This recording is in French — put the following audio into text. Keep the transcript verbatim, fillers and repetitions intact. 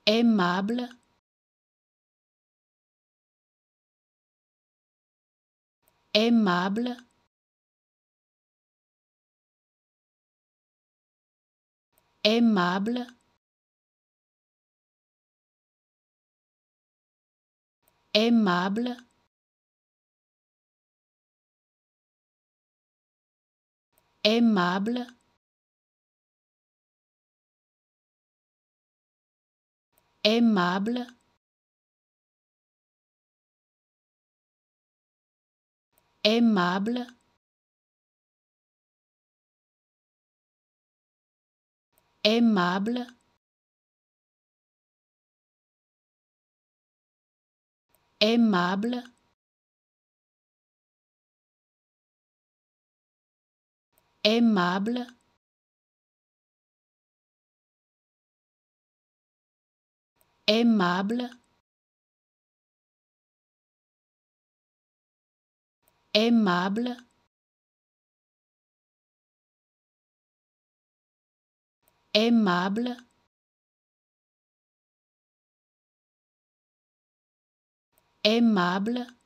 aimable, aimable, aimable, aimable, aimable, aimable, aimable, aimable, aimable, aimable, aimable, aimable, aimable, aimable,